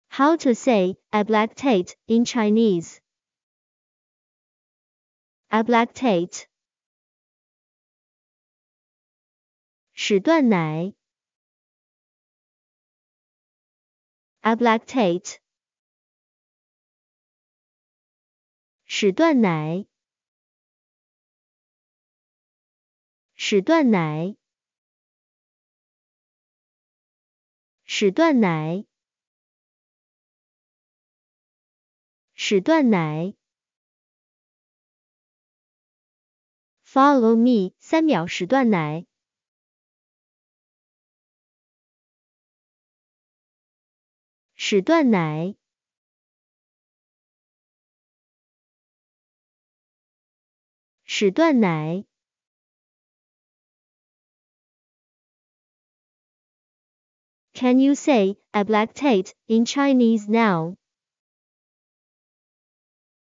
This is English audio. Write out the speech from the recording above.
How to say ablactate in Chinese? Ablactate 使断奶 ablactate 使断奶使断奶使断奶使断奶 Follow me 3秒使断奶使断奶使断奶 Can you say ablactate in Chinese now?